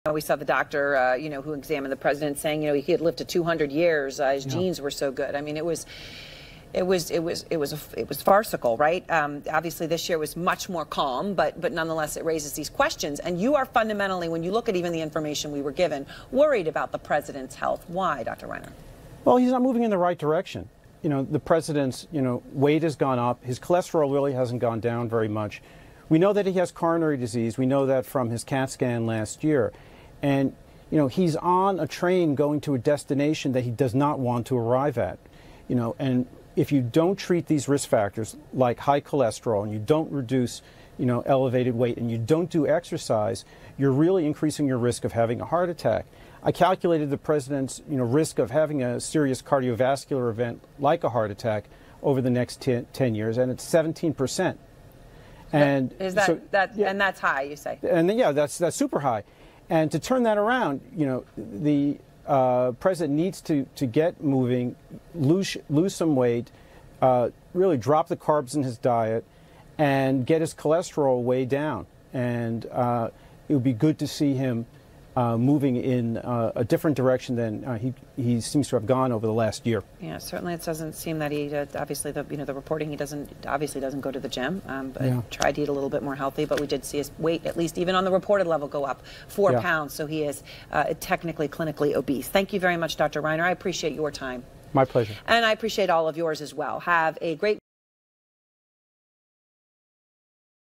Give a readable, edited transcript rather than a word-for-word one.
We saw the doctor, who examined the president, saying, he had lived to 200 years. His genes were so good. I mean, it was farcical, right? Obviously, this year was much more calm, but nonetheless, it raises these questions. And you are fundamentally, when you look at even the information we were given, worried about the president's health. Why, Dr. Reiner? Well, he's not moving in the right direction. The president's, weight has gone up. His cholesterol really hasn't gone down very much. We know that he has coronary disease. We know that from his CAT scan last year. And, he's on a train going to a destination that he does not want to arrive at. And if you don't treat these risk factors like high cholesterol and you don't reduce, elevated weight and you don't do exercise, you're really increasing your risk of having a heart attack. I calculated the president's, risk of having a serious cardiovascular event like a heart attack over the next 10 years, and it's 17%. And is that, and that's high, you say? And yeah, that's super high. And to turn that around, the president needs to get moving, lose some weight, really drop the carbs in his diet, and get his cholesterol way down. And it would be good to see him moving in a different direction than he seems to have gone over the last year. Yeah, certainly it doesn't seem that he, obviously, the reporting, he obviously doesn't go to the gym, but tried to eat a little bit more healthy, but we did see his weight, at least even on the reported level, go up 4 pounds, so he is technically clinically obese. Thank you very much, Dr. Reiner. I appreciate your time. My pleasure. And I appreciate all of yours as well. Have a great